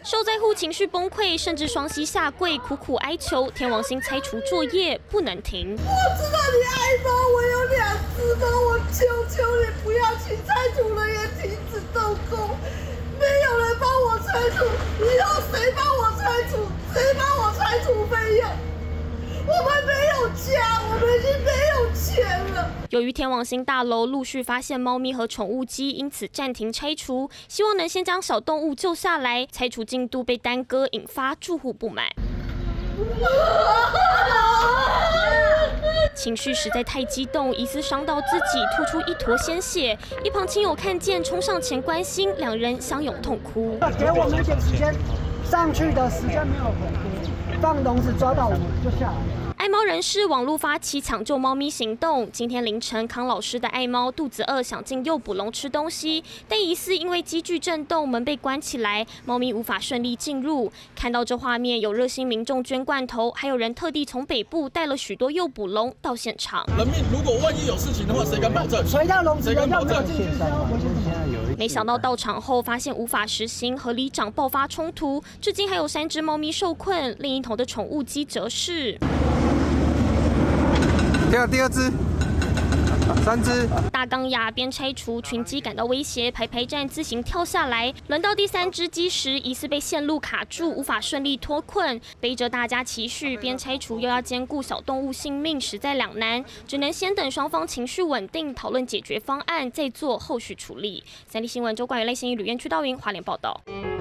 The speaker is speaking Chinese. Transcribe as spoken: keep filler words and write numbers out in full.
受灾户情绪崩溃，甚至双膝下跪，苦苦哀求天王星拆除作业不能停。 我知道你爱猫，我有两只猫，我求求你不要去拆除人员停止动工。没有人帮我拆除，以后谁帮我拆除？谁帮我拆除费用？我们没有家，我们已经没有钱了。 由于天王星大楼陆续发现猫咪和宠物鸡，因此暂停拆除，希望能先将小动物救下来。拆除进度被耽搁，引发住户不满。情绪实在太激动，疑似伤到自己，吐出一坨鲜血。一旁亲友看见，冲上前关心，两人相拥痛哭。 给我们一点时间，上去的时间没有很多，放笼子抓到我们就下来。 爱猫人士网络发起抢救猫咪行动。今天凌晨，康老师的爱猫肚子饿，想进诱捕笼吃东西，但疑似因为机具震动，门被关起来，猫咪无法顺利进入。看到这画面，有热心民众捐罐头，还有人特地从北部带了许多诱捕笼到现场。 人命如果万一有事情的话，谁敢保证？ 谁要笼子？ 谁敢保证？ 没想到到场后发现无法实行，和里长爆发冲突，至今还有三只猫咪受困，另一头的宠物鸡则是。 第二第二只，三只。 大钢牙边拆除，群鸡感到威胁，排排站自行跳下来。轮到第三只鸡时，疑似被线路卡住，无法顺利脱困。背着大家期许，边拆除又要兼顾小动物性命，实在两难，只能先等双方情绪稳定，讨论解决方案，再做后续处理。三立新闻周冠宇、赖欣怡、吕燕、屈道云、华联报道。